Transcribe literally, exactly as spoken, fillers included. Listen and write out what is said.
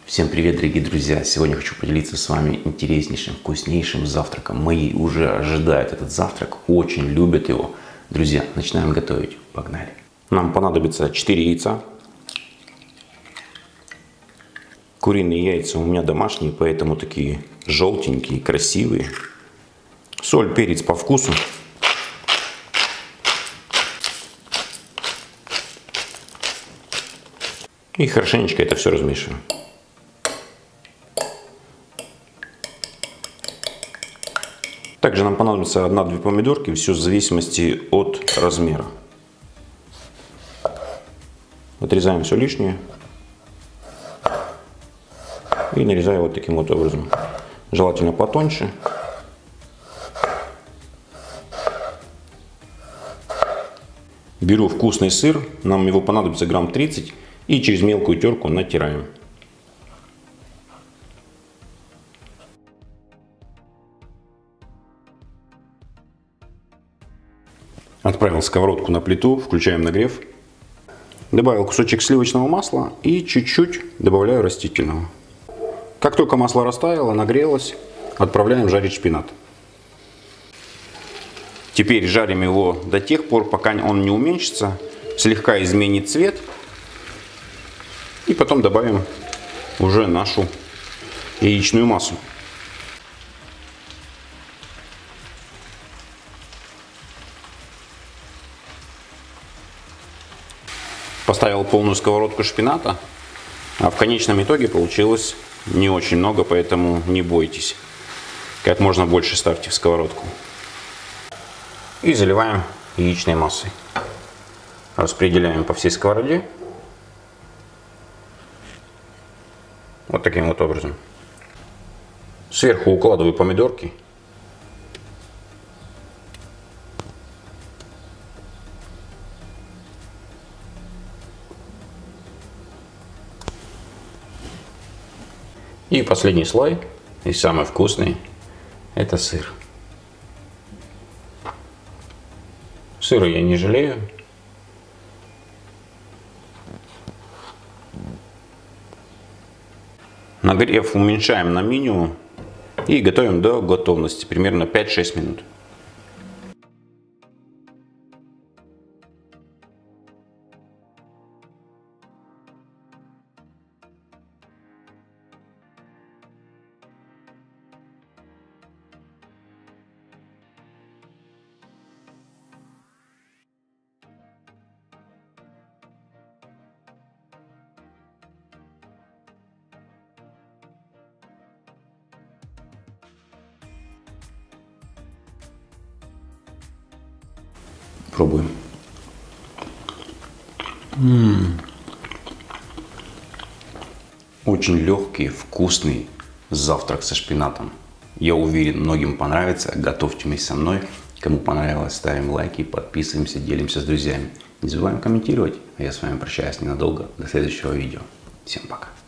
Всем привет, дорогие друзья! Сегодня хочу поделиться с вами интереснейшим, вкуснейшим завтраком. Мои уже ожидают этот завтрак, очень любят его. Друзья, начинаем готовить. Погнали! Нам понадобится четыре яйца. Куриные яйца у меня домашние, поэтому такие желтенькие, красивые. Соль, перец по вкусу. И хорошенечко это все размешиваем. Также нам понадобится одна-две помидорки, все в зависимости от размера. Отрезаем все лишнее и нарезаю вот таким вот образом. Желательно потоньше. Беру вкусный сыр, нам его понадобится грамм тридцать, и через мелкую терку натираем. Отправил сковородку на плиту, включаем нагрев. Добавил кусочек сливочного масла и чуть-чуть добавляю растительного. Как только масло растаяло, нагрелось, отправляем жарить шпинат. Теперь жарим его до тех пор, пока он не уменьшится, слегка изменит цвет. И потом добавим уже нашу яичную массу. Поставил полную сковородку шпината, а в конечном итоге получилось не очень много, поэтому не бойтесь. Как можно больше ставьте в сковородку. И заливаем яичной массой. Распределяем по всей сковороде. Вот таким вот образом. Сверху укладываю помидорки. И последний слой, и самый вкусный, это сыр. Сыра я не жалею. Нагрев уменьшаем на минимум и готовим до готовности, примерно пять-шесть минут. Пробуем. М-м-м. Очень легкий, вкусный завтрак со шпинатом. Я уверен, многим понравится. Готовьте вместе со мной. Кому понравилось, ставим лайки, подписываемся, делимся с друзьями. Не забываем комментировать. А я с вами прощаюсь ненадолго. До следующего видео. Всем пока.